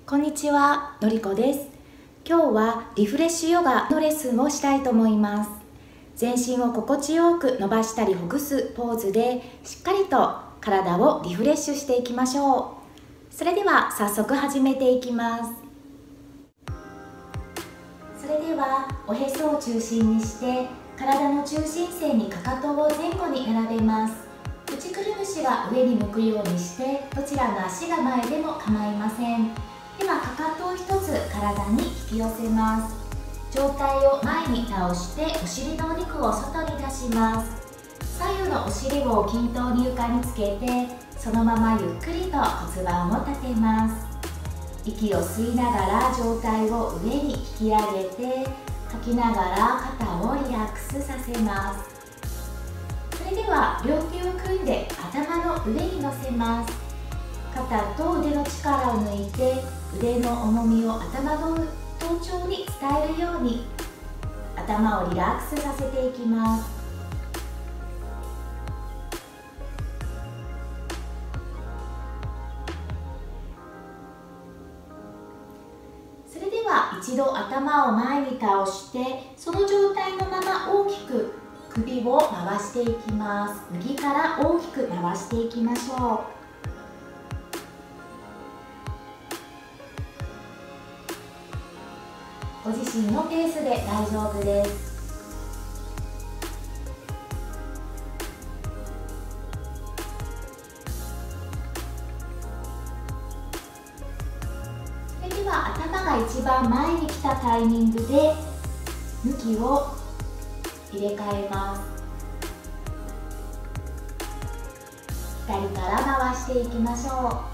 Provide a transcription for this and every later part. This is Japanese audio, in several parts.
こんにちは、のりこです。今日はリフレッシュヨガのレッスンをしたいと思います。全身を心地よく伸ばしたりほぐすポーズでしっかりと体をリフレッシュしていきましょう。それでは早速始めていきます。それではおへそを中心にして体の中心線にかかとを前後に並べます。内くるぶしが上に向くようにしてどちらの足が前でも構いません。ではかかとを一つ体に引き寄せます。上体を前に倒してお尻のお肉を外に出します。左右のお尻を均等に床につけてそのままゆっくりと骨盤を立てます。息を吸いながら上体を上に引き上げて吐きながら肩をリラックスさせます。それでは両手を組んで頭の上に乗せます。肩と腕の力を抜いて腕の重みを頭の頭頂に伝えるように頭をリラックスさせていきます。それでは一度頭を前に倒してその状態のまま大きく首を回していきます。右から大きく回していきましょう。ご自身のペースで大丈夫です。それでは頭が一番前に来たタイミングで向きを入れ替えます。左から回していきましょう。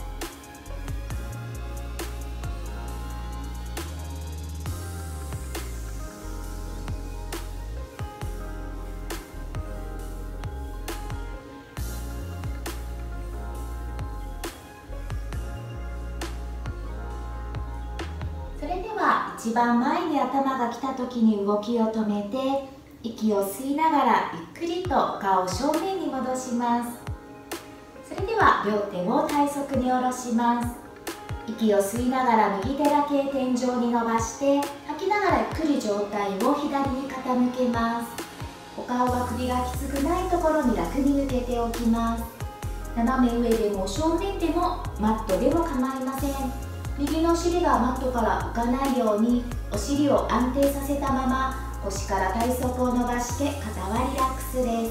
それでは一番前に頭が来た時に動きを止めて息を吸いながらゆっくりと顔を正面に戻します。それでは両手を体側に下ろします。息を吸いながら右手だけ天井に伸ばして吐きながらゆっくり上体を左に傾けます。お顔が首がきつくないところに楽に抜けておきます。斜め上でも正面でもマットでも構いません。右のお尻がマットから浮かないようにお尻を安定させたまま腰から体側を伸ばして肩はリラックスです。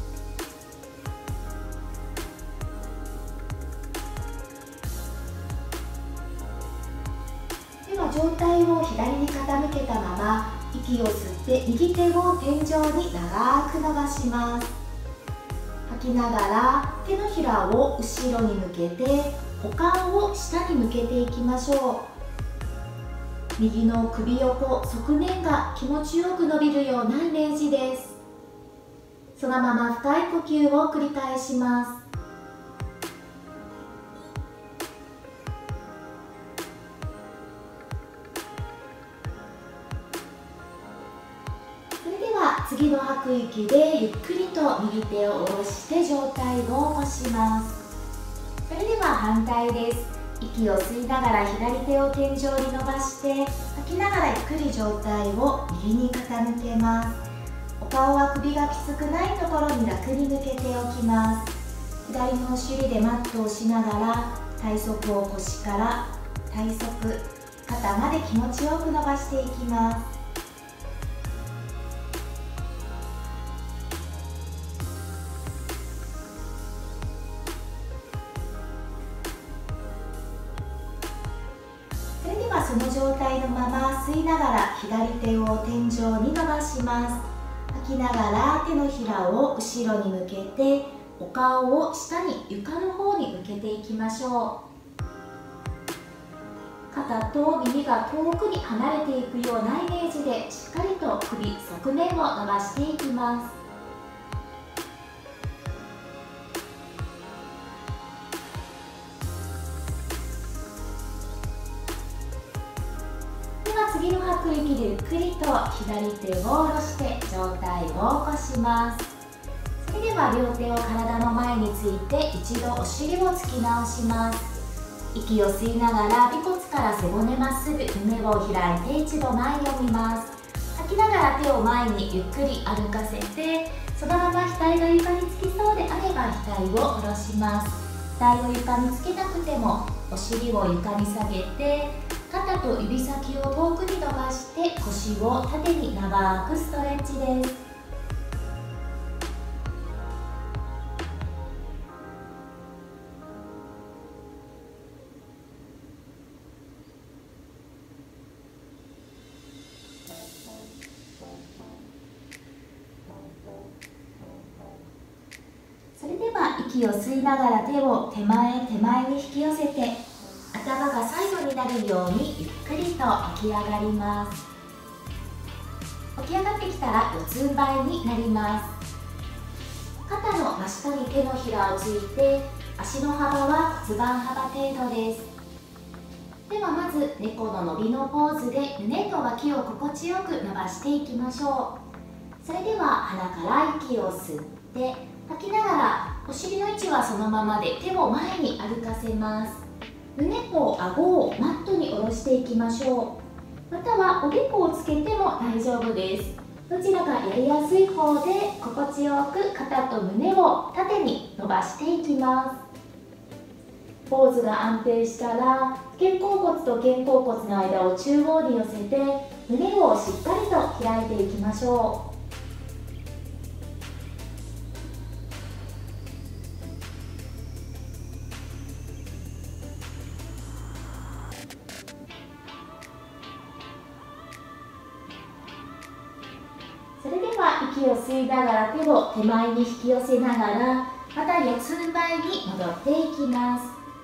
では上体を左に傾けたまま息を吸って右手を天井に長く伸ばします。吐きながら手のひらを後ろに向けて股間を下に向けていきましょう。右の首横、側面が気持ちよく伸びるようなイメージです。そのまま深い呼吸を繰り返します。それでは次の吐く息でゆっくりと右手を下ろして上体を起こします。それでは反対です。息を吸いながら左手を天井に伸ばして吐きながらゆっくり上体を右に傾けます。お顔は首がきつくないところに楽に抜けておきます。左のお尻でマットをしながら体側を腰から体側、肩まで気持ちよく伸ばしていきます。その状態のまま吸いながら左手を天井に伸ばします。吐きながら手のひらを後ろに向けてお顔を下に床の方に向けていきましょう。肩と耳が遠くに離れていくようなイメージでしっかりと首、側面を伸ばしていきます。次の吐く息でゆっくりと左手を下ろして上体を起こします。それでは両手を体の前について一度お尻をつき直します。 息を吸いながら尾骨から背骨まっすぐ胸を開いて一度前に見ます。吐きながら手を前にゆっくり歩かせて、そのまま額が床につきそうであれば額を下ろします。額を床につけなくてもお尻を床に下げて、肩と指先を遠くに伸ばして腰を縦に長くストレッチです。それでは息を吸いながら手を手前に引き寄せて、頭がサイドになるようにゆっくりと起き上がります。起き上がってきたら四つん這いになります。肩の真下に手のひらをついて、足の幅は骨盤幅程度です。ではまず猫の伸びのポーズで胸と脇を心地よく伸ばしていきましょう。それでは鼻から息を吸って吐きながら、お尻の位置はそのままで手を前に歩かせます。胸と顎をマットに下ろしていきましょう。またはおでこをつけても大丈夫です。どちらがやりやすい方で心地よく肩と胸を縦に伸ばしていきます。ポーズが安定したら、肩甲骨と肩甲骨の間を中央に寄せて胸をしっかりと開いていきましょう。それでは息を吸いながら手を手前に引き寄せながら、また四つん這いに戻っていきます。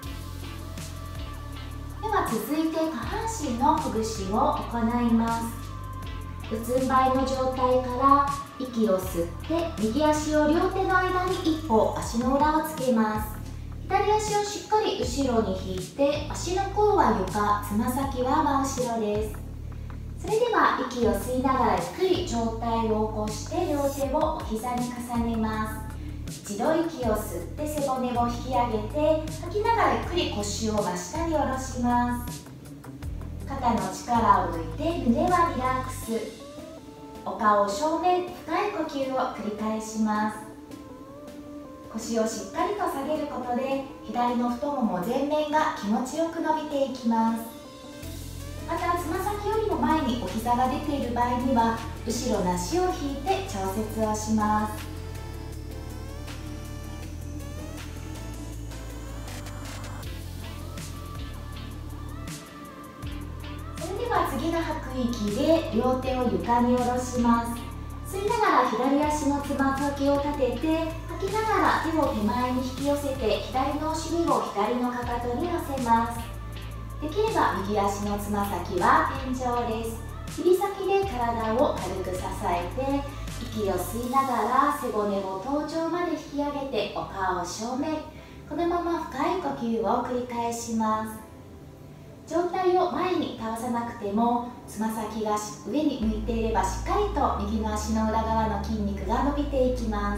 では続いて下半身のほぐしを行います。四つん這いの状態から息を吸って右足を両手の間に一歩足の裏をつけます。左足をしっかり後ろに引いて、足の甲は床、つま先は真後ろです。それでは息を吸いながらゆっくり上体を起こして両手をお膝に重ねます。一度息を吸って背骨を引き上げて、吐きながらゆっくり腰を真下に下ろします。肩の力を抜いて胸はリラックス。お顔正面、深い呼吸を繰り返します。腰をしっかりと下げることで左の太もも前面が気持ちよく伸びていきます。またつま先よりも前にお膝が出ている場合には後ろの足を引いて調節をします。それでは次の吐く息で両手を床に下ろします。吸いながら左足のつま先を立てて、吐きながら手を手前に引き寄せて左のお尻を左のかかとに乗せます。できれば右足のつま先は天井です。指先で体を軽く支えて、息を吸いながら背骨を頭頂まで引き上げてお顔正面、このまま深い呼吸を繰り返します。上体を前に倒さなくても、つま先が上に向いていればしっかりと右の足の裏側の筋肉が伸びていきます。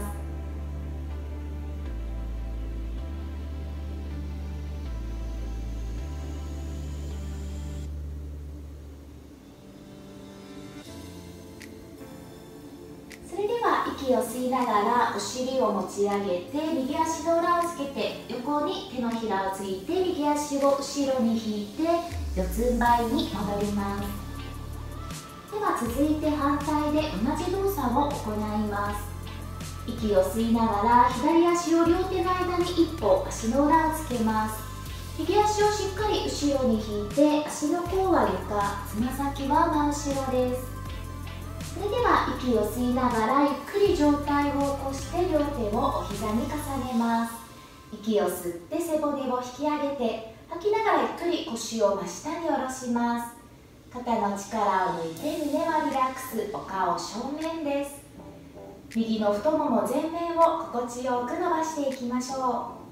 息を吸いながらお尻を持ち上げて右足の裏をつけて横に手のひらをついて右足を後ろに引いて四つん這いに戻ります。では続いて反対で同じ動作を行います。息を吸いながら左足を両手の間に一歩足の裏をつけます。右足をしっかり後ろに引いて足の甲は床、つま先は真後ろです。それでは息を吸いながらゆっくり上体を起こして両手をお膝に重ねます。息を吸って背骨を引き上げて、吐きながらゆっくり腰を真下に下ろします。肩の力を抜いて胸はリラックス、お顔正面です。右の太もも前面を心地よく伸ばしていきましょう。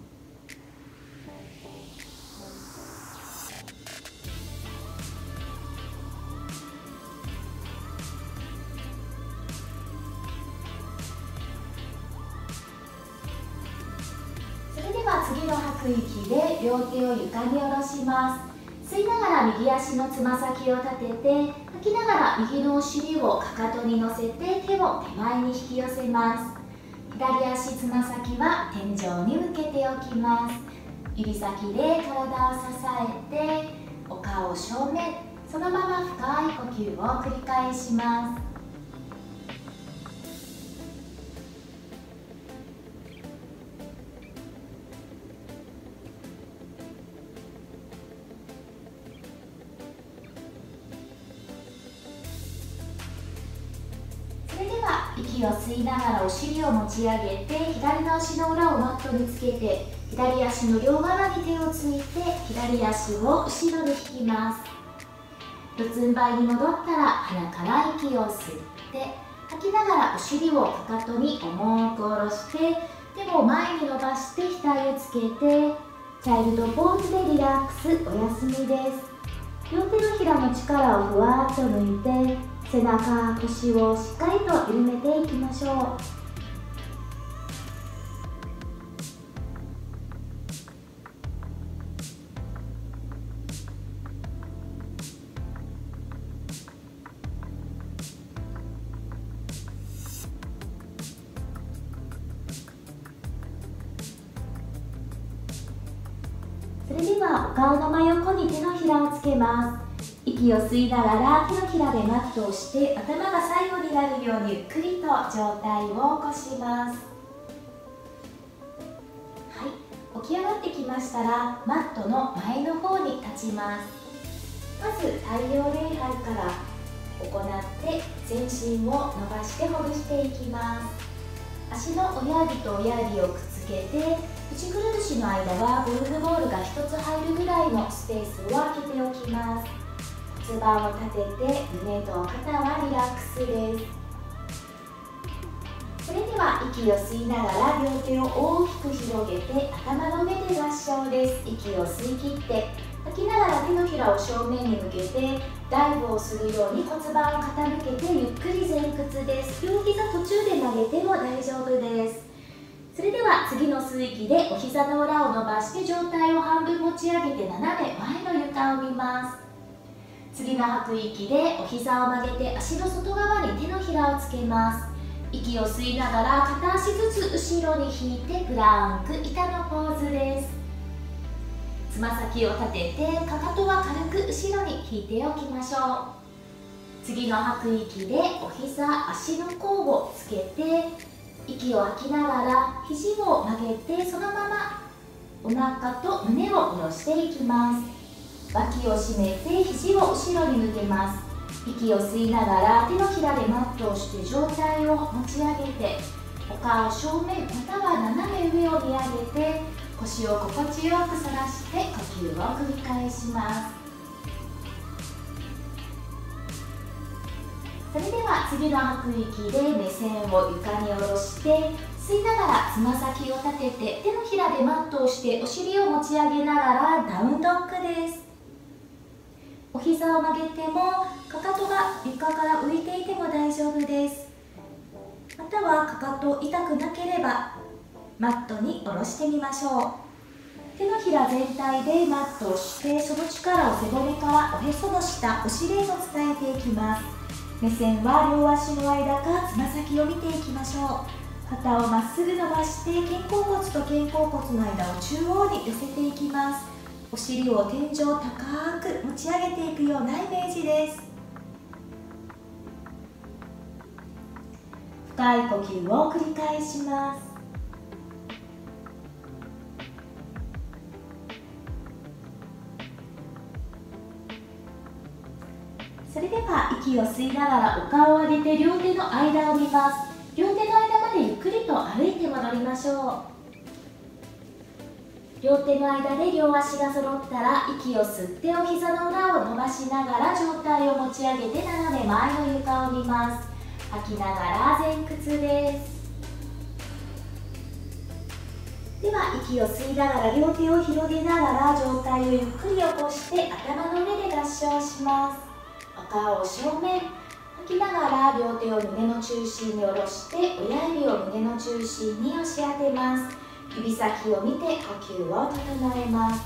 それでは次の吐く息で両手を床に下ろします。吸いながら右足のつま先を立てて、吐きながら右のお尻をかかとに乗せて手を手前に引き寄せます。左足つま先は天井に向けておきます。指先で体を支えてお顔を正面、そのまま深い呼吸を繰り返します。それでは息を吸いながらお尻を持ち上げて、左の足の裏をマットにつけて、左足の両側に手をついて左足を後ろに引きます。四つん這いに戻ったら鼻から息を吸って吐きながらお尻をかかとに重く下ろして、手を前に伸ばして額をつけてチャイルドポーズでリラックス、お休みです。両手のひらの力をふわっと抜いて、背中、腰をしっかりと緩めていきましょう。それではお顔の真横に手のひらをつけます。息を吸いながら手のひらでマットをして頭が最後になるようにゆっくりと上体を起こします。はい、起き上がってきましたらマットの前の方に立ちます。まず太陽礼拝から行って全身を伸ばしてほぐしていきます。足の親指と親指をくっつけて、内くるぶしの間はゴルフボールが1つ入るぐらいのスペースを空けておきます。骨盤を立てて胸と肩はリラックスです。それでは息を吸いながら両手を大きく広げて頭の上で合掌です。息を吸い切って吐きながら手のひらを正面に向けてダイブをするように骨盤を傾けてゆっくり前屈です。両膝途中で曲げても大丈夫です。それでは次の吸う息でお膝の裏を伸ばして上体を半分持ち上げて斜め前の床を見ます。次の吐く息でお膝を曲げて足の外側に手のひらをつけます。息を吸いながら片足ずつ後ろに引いてプランク板のポーズです。つま先を立ててかかとは軽く後ろに引いておきましょう。次の吐く息でお膝、足の甲をつけて息を吐きながら肘を曲げてそのままお腹と胸を下ろしていきます。脇を締めて肘を後ろに向けます。息を吸いながら手のひらでマットをして上体を持ち上げてお顔正面または斜め上を見上げて腰を心地よく反らして呼吸を繰り返します。それでは次の吐く息で目線を床に下ろして吸いながらつま先を立てて手のひらでマットをしてお尻を持ち上げながらダウンドッグです。お膝を曲げてもかかとが床から浮いていても大丈夫です。またはかかと痛くなければマットに下ろしてみましょう。手のひら全体でマットをしてその力を背骨からおへその下、お尻へと伝えていきます。目線は両足の間かつま先を見ていきましょう。肩をまっすぐ伸ばして肩甲骨と肩甲骨の間を中央に寄せていきます。お尻を天井高く持ち上げていくようなイメージです。深い呼吸を繰り返します。それでは息を吸いながらお顔を上げて両手の間を見ます。両手の間までゆっくりと歩いて戻りましょう。両手の間で両足が揃ったら息を吸ってお膝の裏を伸ばしながら上体を持ち上げて斜め前の床を見ます。吐きながら前屈です。では息を吸いながら両手を広げながら上体をゆっくり起こして頭の上で合掌します。お顔を正面、吐きながら両手を胸の中心に下ろして親指を胸の中心に押し当てます。 指先を見て呼吸を整えます。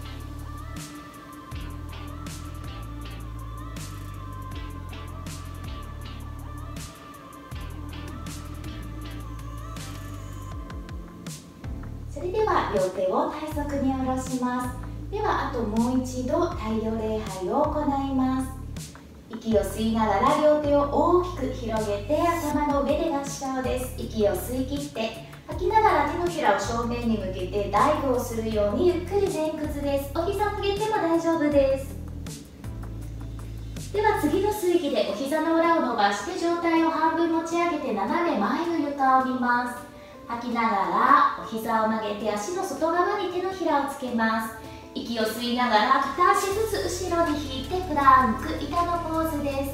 それでは両手を体側に下ろします。ではあともう一度太陽礼拝を行います。息を吸いながら両手を大きく広げて頭の上で合掌です。息を吸い切って吐きながら手のひらを正面に向けてダイブをするようにゆっくり前屈です。お膝を曲げても大丈夫です。では次の吸い息でお膝の裏を伸ばして上体を半分持ち上げて斜め前の床を見ます。吐きながらお膝を曲げて足の外側に手のひらをつけます。息を吸いながら片足ずつ後ろに引いてプランク板のポーズです。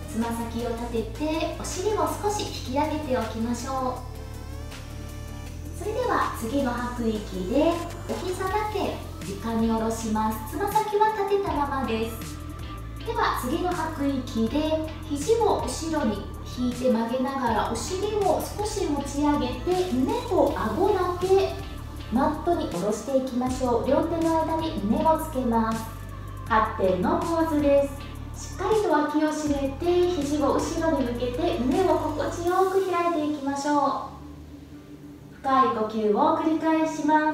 つま先を立ててお尻も少し引き上げておきましょう。それでは次の吐く息でお膝だけ床に下ろします。つま先は立てたままです。では次の吐く息で肘を後ろに引いて曲げながらお尻を少し持ち上げて胸と顎だけマットに下ろしていきましょう。両手の間に胸をつけます。8点のポーズです。しっかりと脇を締めて肘を後ろに向けて胸を心地よく開いていきましょう。深い呼吸を繰り返します。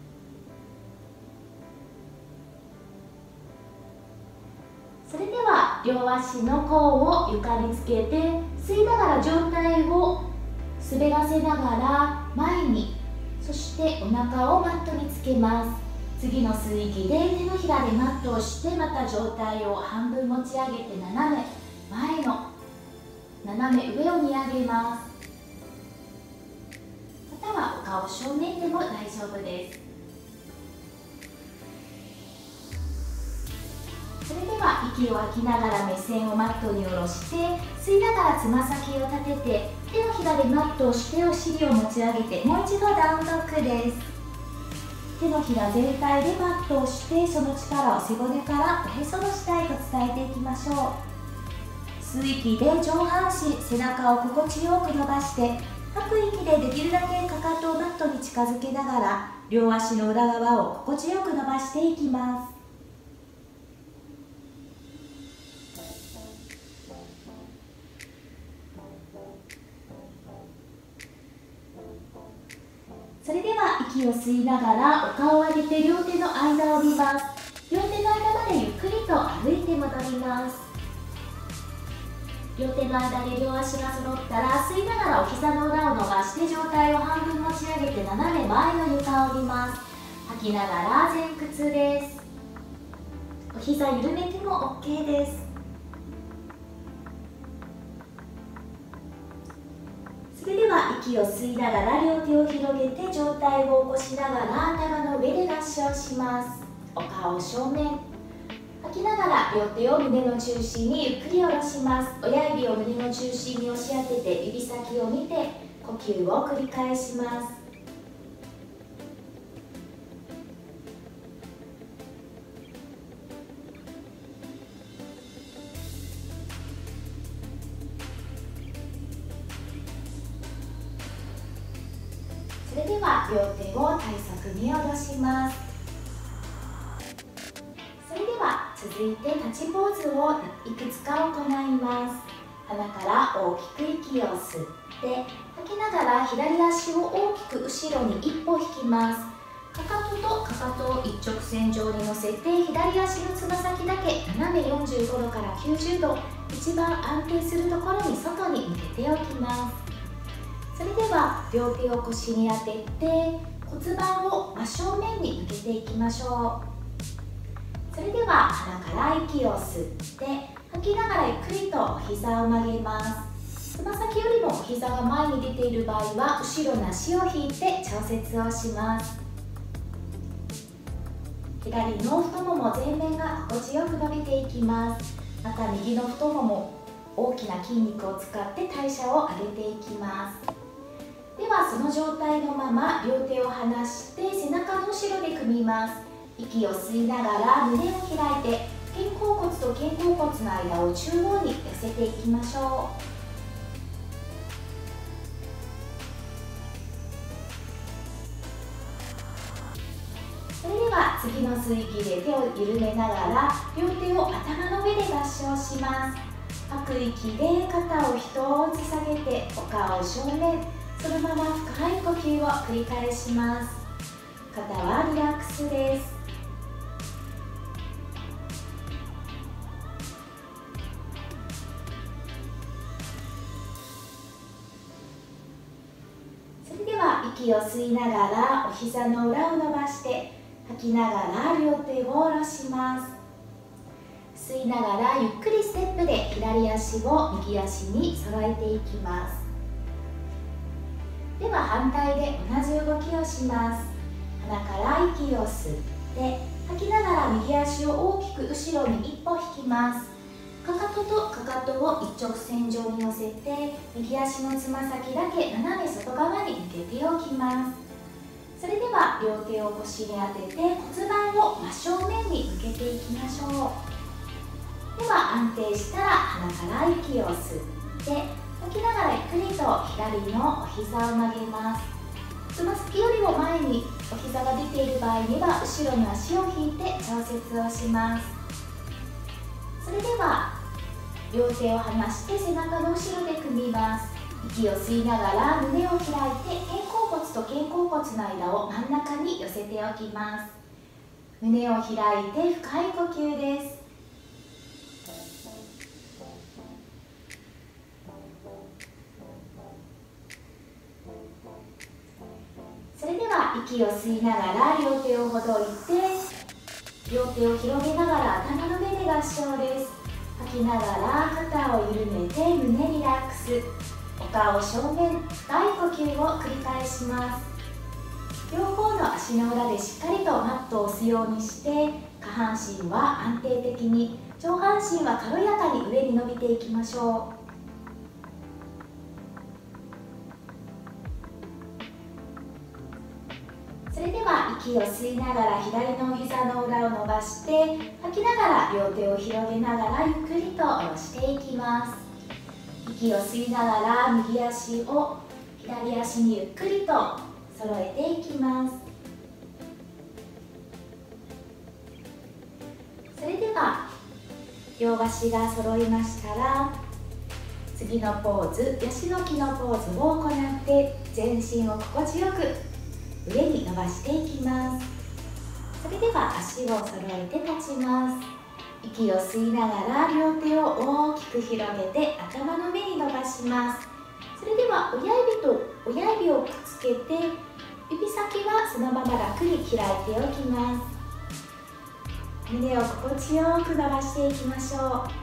それでは両足の甲を床につけて吸いながら上体を滑らせながら前に、そしてお腹をマットにつけます。次の吸い息で手のひらでマットをしてまた上体を半分持ち上げて斜め前の斜め上を見上げます。またはお顔正面でも大丈夫です。それでは息を吐きながら目線をマットに下ろして吸いながらつま先を立てて手のひらでマットをしてお尻を持ち上げてもう一度ダウンドッグです。手のひら全体でマットをしてその力を背骨からおへその下へと伝えていきましょう。吸う息で上半身背中を心地よく伸ばして吐く息でできるだけかかとをマットに近づけながら両足の裏側を心地よく伸ばしていきます。それでは息を吸いながらお顔を上げて両手の間を見ます。両手の間までゆっくりと歩いて戻ります。両手の間で両足が揃ったら吸いながらお膝の裏を伸ばして上体を半分持ち上げて斜め前の床を見ます。吐きながら前屈です。お膝緩めても OK です。それでは息を吸いながら両手を広げて上体を起こしながら頭の上で合掌します。お顔正面。吐きながら両手を胸の中心にゆっくり下ろします。親指を胸の中心に押し当てて指先を見て呼吸を繰り返します。それでは両手を体側に下ろします。それでは続いて立ちポーズをいくつか行います。鼻から大きく息を吸って吐きながら左足を大きく後ろに一歩引きます。かかととかかとを一直線上に乗せて左足のつま先だけ斜め45度から90度、一番安定するところに外に向けておきます。それでは両手を腰に当てて骨盤を真正面に向けていきましょう。それでは鼻から息を吸って吐きながらゆっくりと膝を曲げます。つま先よりも膝が前に出ている場合は後ろの足を引いて調節をします。左の太もも前面が心地よく伸びていきます。また右の太もも大きな筋肉を使って代謝を上げていきます。ではその状態のまま両手を離して背中の後ろで組みます。息を吸いながら胸を開いて肩甲骨と肩甲骨の間を中央に寄せていきましょう。 は次の吸う息で手を緩めながら両手を頭の上で合掌します。吐く息で肩を一つ下げてお顔正面、そのまま深い呼吸を繰り返します。肩はリラックスです。それでは息を吸いながらお膝の裏を伸ばして吐きながら両手を下ろします。吸いながらゆっくりステップで左足を右足に揃えていきます。では反対で同じ動きをします。鼻から息を吸って吐きながら右足を大きく後ろに一歩引きます。かかととかかとを一直線上に乗せて右足のつま先だけ斜め外側に向けておきます。それでは両手を腰に当てて骨盤を真正面に向けていきましょう。では安定したら鼻から息を吸って吐きながらゆっくりと左のお膝を曲げます。つま先よりも前にお膝が出ている場合には後ろに足を引いて調節をします。それでは両手を離して背中の後ろで組みます。息を吸いながら胸を開いて肩甲骨と肩甲骨の間を真ん中に寄せておきます。胸を開いて深い呼吸です。それでは息を吸いながら両手をほどいて両手を広げながら頭の上で合掌です。吐きながら肩を緩めて胸リラックス、お顔正面、深い呼吸を繰り返します。両方の足の裏でしっかりとマットを押すようにして下半身は安定的に、上半身は軽やかに上に伸びていきましょう。それでは息を吸いながら左の膝の裏を伸ばして吐きながら両手を広げながらゆっくりと下ろしていきます。息を吸いながら右足を左足にゆっくりと揃えていきます。それでは両足が揃いましたら次のポーズ、ヤシの木のポーズを行って全身を心地よく上に伸ばしていきます。それでは足を揃えて立ちます。息を吸いながら両手を大きく広げて頭の上に伸ばします。それでは親指と親指をくっつけて指先はそのまま楽に開いておきます。胸を心地よく伸ばしていきましょう。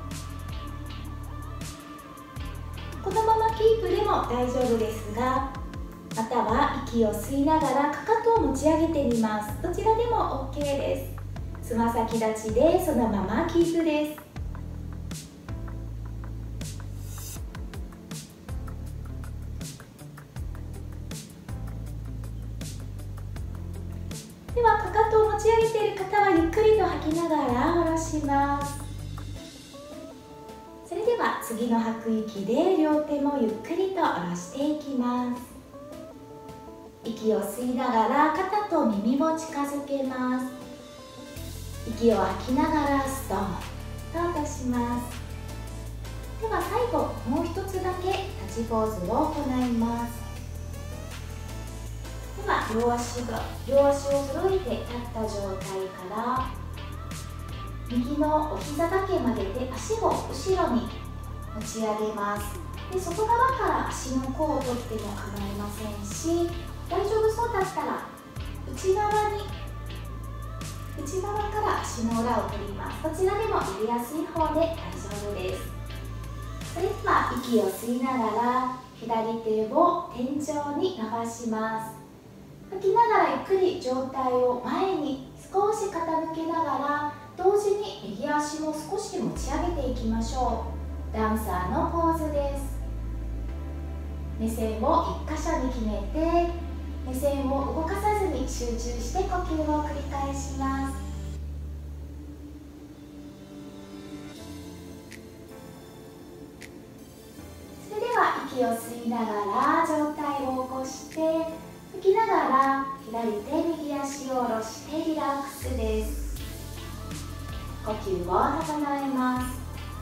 このままキープでも大丈夫ですが、または息を吸いながらかかとを持ち上げてみます。どちらでも OK です。つま先立ちでそのままキープです。ではかかとを持ち上げている方はゆっくりと吐きながら下ろします。それでは次の吐く息で両手もゆっくりと下ろしていきます。息を吸いながら肩と耳を近づけます。息を吐きながらストンと落とします。では最後もう一つだけ立ちポーズを行います。では両足を揃えて立った状態から右のお膝だけ曲げて足を後ろに持ち上げます。で外側から足の甲を取っても構いませんし、大丈夫そうだったら内側から足の裏を取ります。どちらでも入れやすい方で大丈夫です。それでは息を吸いながら左手を天井に伸ばします。吐きながらゆっくり上体を前に少し傾けながら同時に右足も少し持ち上げていきましょう。ダンサーのポーズです。目線を1箇所に決めて目線を動かさずに集中して呼吸を繰り返します。それでは息を吸いながら上体を起こして吐きながら左手右足を下ろしてリラックスです。呼吸を整えます。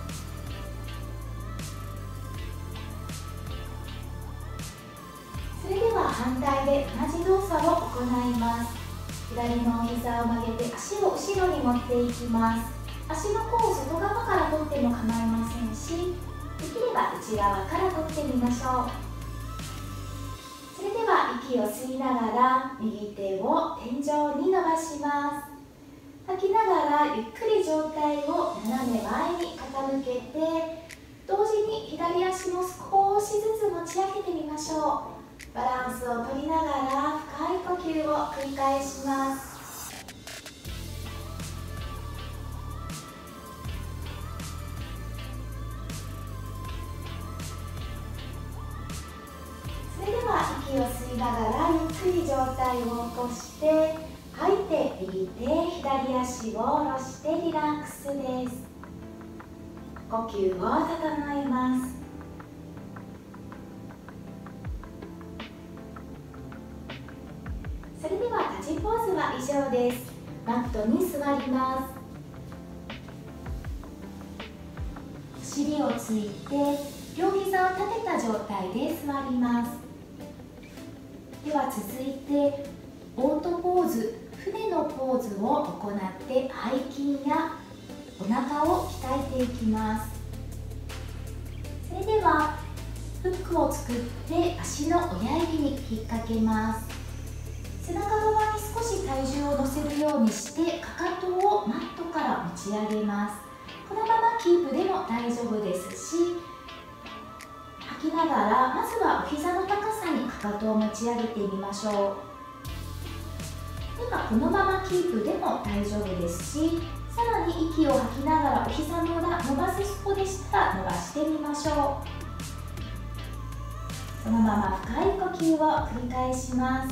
それでは反対で同じ動作を行います。左の膝を曲げて足を後ろに持っていきます。足の甲を外側から取っても構いませんし、できれば内側から取ってみましょう。それでは息を吸いながら右手を天井に伸ばします。吐きながらゆっくり上体を斜め前に傾けて、同時に左足も少しずつ持ち上げてみましょう。バランスをとりながら深い呼吸を繰り返します。それでは息を吸いながらゆっくり上体を起こして、吐いて右手左足を下ろしてリラックスです。呼吸を整えます。それでは立ちポーズは以上です。マットに座ります。お尻をついて両膝を立てた状態で座ります。では続いてオートポーズ、船のポーズを行って背筋やお腹を鍛えていきます。それではフックを作って足の親指に引っ掛けます。背中側に少し体重を乗せるようにしてかかとをマットから持ち上げます。このままキープでも大丈夫ですし、吐きながらまずはお膝の高さにかかとを持ち上げてみましょう。ではこのままキープでも大丈夫ですし、さらに息を吐きながらお膝の裏伸ばせそうでしたら伸ばしてみましょう。そのまま深い呼吸を繰り返します。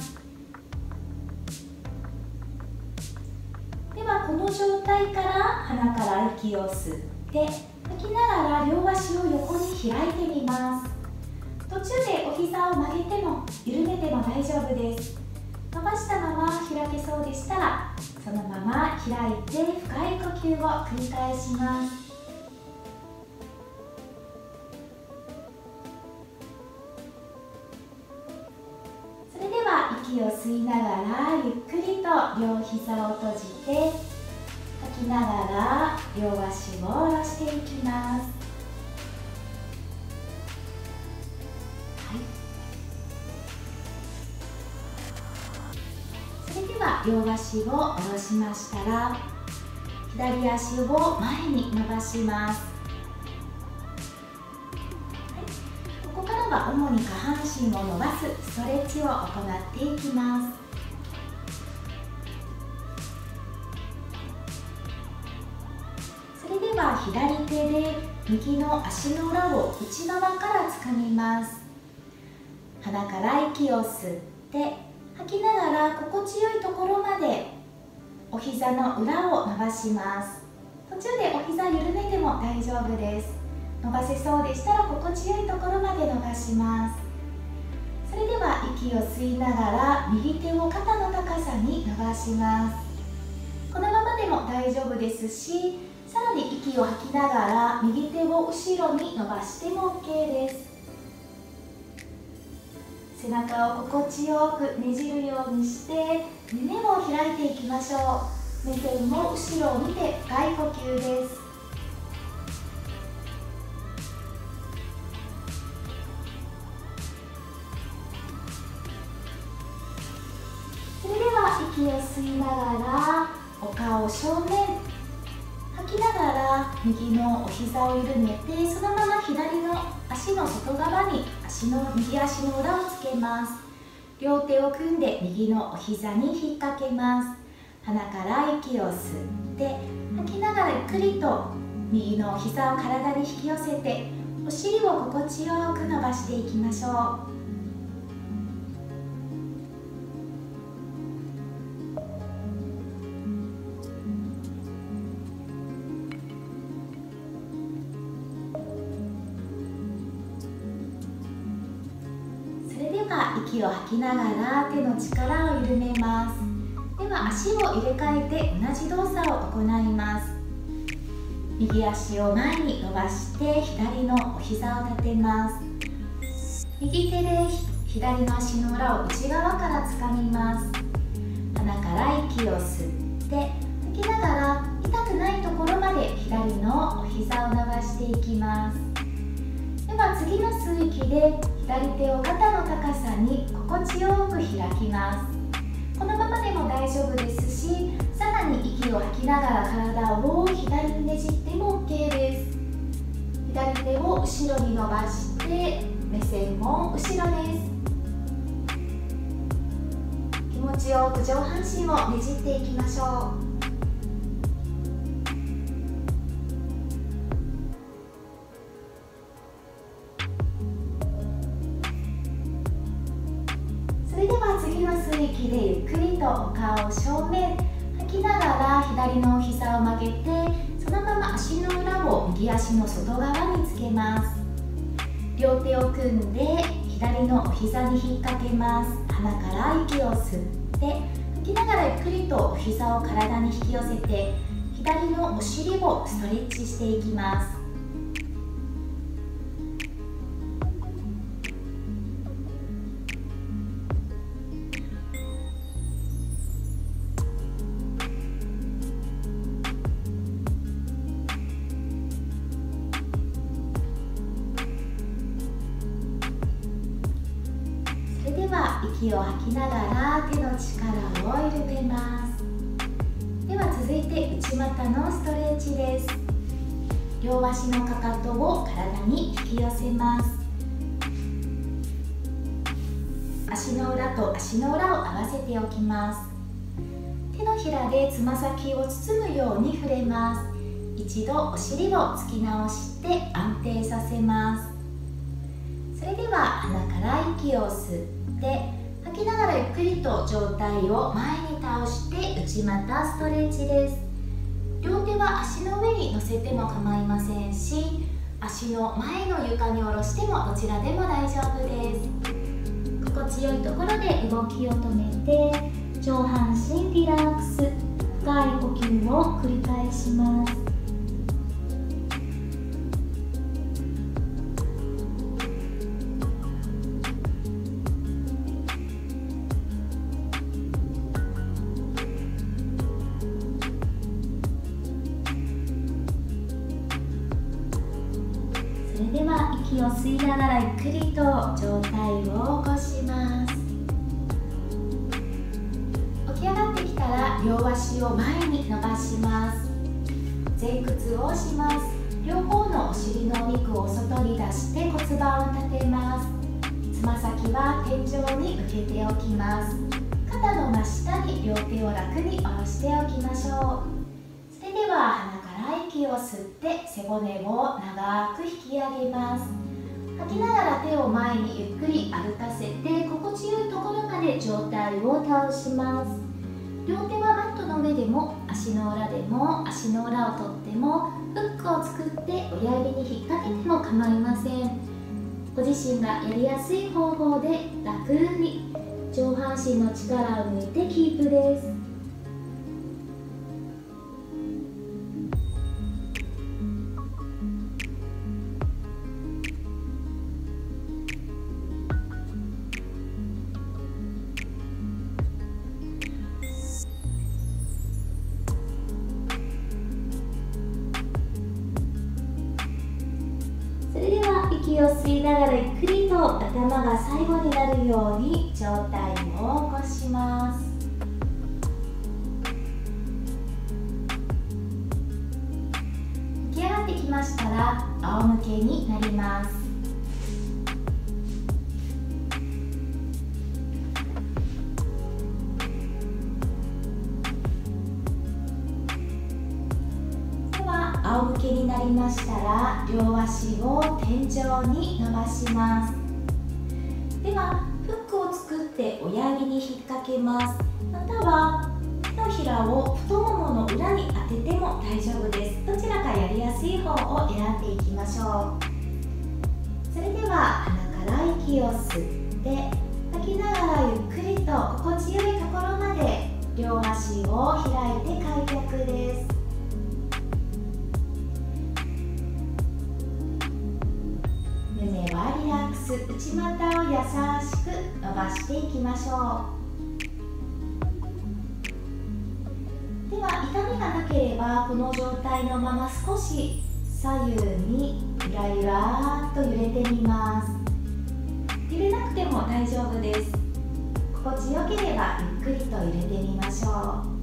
ではこの状態から鼻から息を吸って吐きながら両足を横に開いてみます。途中でお膝を曲げても緩めても大丈夫です。伸ばしたまま開けそうでしたらそのまま開いて深い呼吸を繰り返します。それでは息を吸いながらゆっくりと両膝を閉じて吐きながら両足を下ろしていきます。それでは両足を下ろしましたら左足を前に伸ばします。ここからは主に下半身を伸ばすストレッチを行っていきます。それでは左手で右の足の裏を内側からつかみます。鼻から息を吸って吐きながら心地よいところまでお膝の裏を伸ばします。途中でお膝緩めても大丈夫です。伸ばせそうでしたら心地よいところまで伸ばします。それでは息を吸いながら右手を肩の高さに伸ばします。このままでも大丈夫ですし、さらに息を吐きながら右手を後ろに伸ばしても OK です。背中を心地よくねじるようにして胸を開いていきましょう。目線も後ろを見て深い呼吸です。それでは息を吸いながらお顔正面、吐きながら右のお膝を緩めてそのまま左の足の外側に右足の裏をつけます。両手を組んで右のお膝に引っ掛けます。鼻から息を吸って吐きながらゆっくりと右のお膝を体に引き寄せてお尻を心地よく伸ばしていきましょう。息息を吐きながら手の力を緩めます。では足を入れ替えて同じ動作を行います。右足を前に伸ばして左のお膝を立てます。右手で左の足の裏を内側から掴みます。鼻から息を吸って吐きながら痛くないところまで左のお膝を伸ばしていきます。では次の吸う息で左手を肩の高さに心地よく開きます。このままでも大丈夫ですし、さらに息を吐きながら体を左にねじっても OK です。左手を後ろに伸ばして目線も後ろです。気持ちよく上半身をねじっていきましょう。それでは次の吸う息でゆっくりとお顔を正面、吐きながら左のお膝を曲げて、そのまま足の裏を右足の外側につけます。両手を組んで左のお膝に引っ掛けます。鼻から息を吸って吐きながらゆっくりとお膝を体に引き寄せて、左のお尻をストレッチしていきます。息を吐きながら手の力を緩めます。では続いて内股のストレッチです。両足のかかとを体に引き寄せます。足の裏と足の裏を合わせておきます。手のひらでつま先を包むように触れます。一度お尻を突き直して安定させます。それでは鼻から息を吸って吐きながらゆっくりと上体を前に倒して内股ストレッチです。両手は足の上に乗せても構いませんし、足の前の床に下ろしてもどちらでも大丈夫です。心地よいところで動きを止めて上半身リラックス、深い呼吸を繰り返します。それでは息を吸いながらゆっくりと上体を起こします。起き上がってきたら両足を前に伸ばします。前屈をします。両方のお尻のお肉を外に出して骨盤を立てます。つま先は天井に向けておきます。肩の真下に両手を楽に下ろしておきましょう。それでは鼻から息を吸って背骨を長く引き上げます。吐きながら手を前にゆっくり歩かせて心地よいところまで上体を倒します。両手はマットの上でも足の裏でも足の裏を取ってもフックを作って親指に引っ掛けても構いません。ご自身がやりやすい方法で楽に上半身の力を抜いてキープです。それでは息を吸いながらゆっくりと頭が最後になるように上体を起こします。起き上がってきましたら仰向けになります。仰向けになりましたら両足を天井に伸ばします。ではフックを作って親指に引っ掛けます。または手のひらを太ももの裏に当てても大丈夫です。どちらかやりやすい方を選んでいきましょう。それでは鼻から息を吸って吐きながらゆっくりと心地よいところまで両足を開いて開脚です。胸はリラックス、内股を優しく伸ばしていきましょう。では痛みがなければこの状態のまま少し左右にゆらゆらっと揺れてみます。揺れなくても大丈夫です。心地よければゆっくりと揺れてみましょう。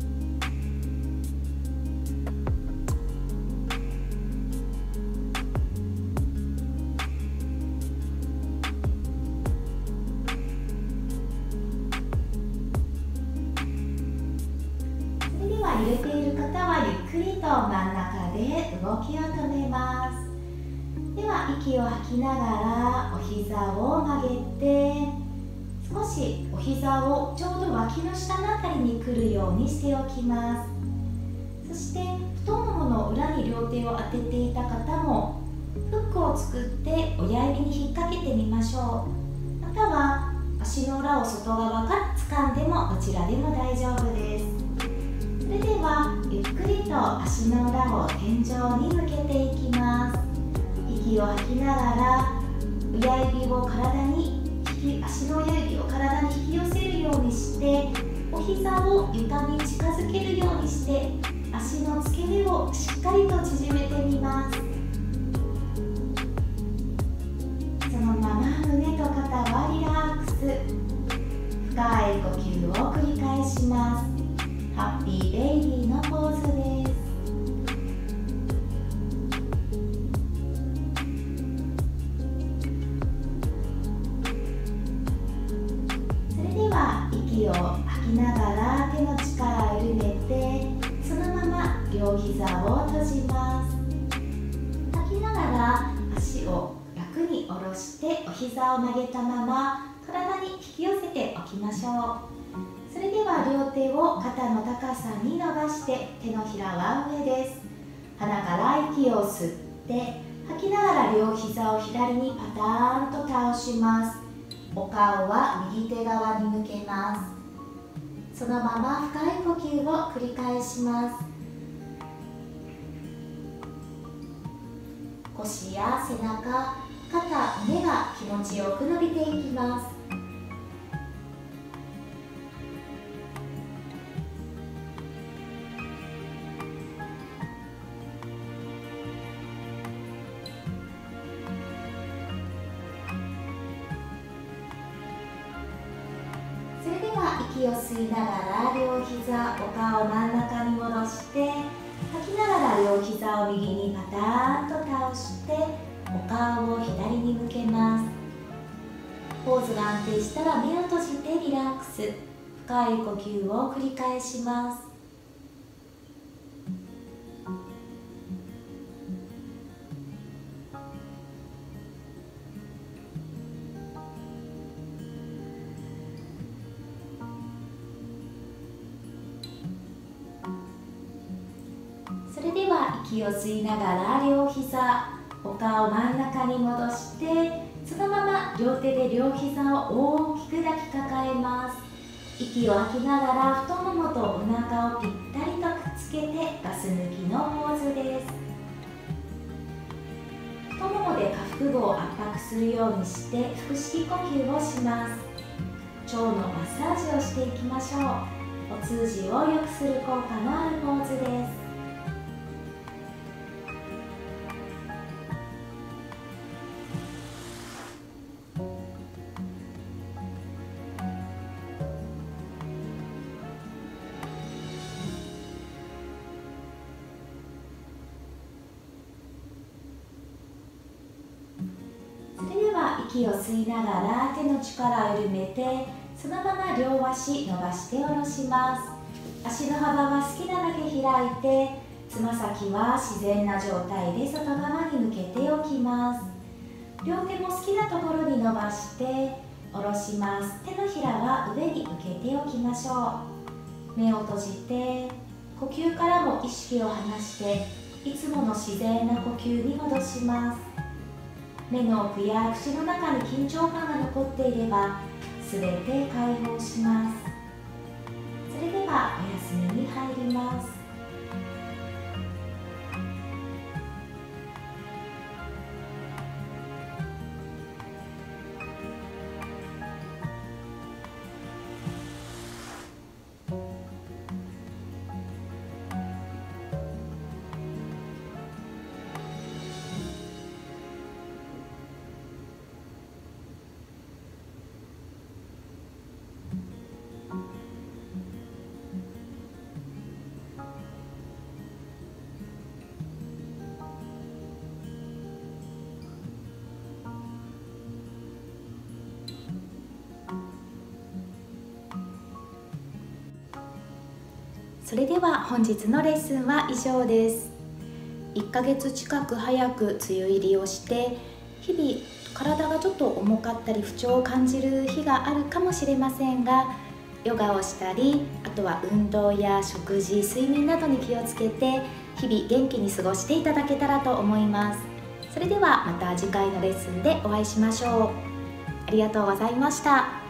それでは揺れている方はゆっくりと真ん中で動きを止めます。では息を吐きながらお膝を曲げて、少しお膝をちょうど脇の下のあたりに来るようにしておきます。そして太ももの裏に両手を当てていた方もフックを作って親指に引っ掛けてみましょう。または足の裏を外側から掴んでもどちらでも大丈夫です。それではゆっくりと足の裏を天井に向けていきます。息を吐きながら親指を体に足の親指を体に引き寄せるようにして、お膝を床に近づけるようにして足の付け根をしっかりと縮めてみます。そのまま胸と肩はリラックス、深い呼吸を繰り返します。ハッピーベイビーのポーズです。息を吐きながら手の力を緩めて、そのまま両膝を閉じます。吐きながら足を楽に下ろしてお膝を曲げたまま体に引き寄せておきましょう。それでは両手を肩の高さに伸ばして手のひらは上です。鼻から息を吸って吐きながら両膝を左にパターンと倒します。お顔は右手側に向けます。そのまま深い呼吸を繰り返します。腰や背中、肩、胸が気持ちよく伸びていきます。それでは息を吸いながら両膝、お顔を真ん中に戻して、吐きながら両膝を右にパターンと倒してお顔を左に向けます。ポーズが安定したら目を閉じてリラックス、深い呼吸を繰り返します。それでは息を吸いながら両膝、お顔を真ん中に戻して、そのまま両手で両膝を大きく抱きかかえます。息を吐きながら太ももとお腹をぴったりとくっつけてガス抜きのポーズです。太ももで下腹部を圧迫するようにして腹式呼吸をします。腸のマッサージをしていきましょう。お通じを良くする効果のあるポーズです。息を吸いながら手の力を緩めて、そのまま両足伸ばして下ろします。足の幅は好きなだけ開いて、つま先は自然な状態で外側に向けておきます。両手も好きなところに伸ばして下ろします。手のひらは上に向けておきましょう。目を閉じて呼吸からも意識を離して、いつもの自然な呼吸に戻します。目の奥や口の中に緊張感が残っていれば、 すべて解放します。それではお休みに入ります。それでは本日のレッスンは以上です。1ヶ月近く早く梅雨入りをして、日々体がちょっと重かったり不調を感じる日があるかもしれませんが、ヨガをしたり、あとは運動や食事、睡眠などに気をつけて日々元気に過ごしていただけたらと思います。それではまた次回のレッスンでお会いしましょう。ありがとうございました。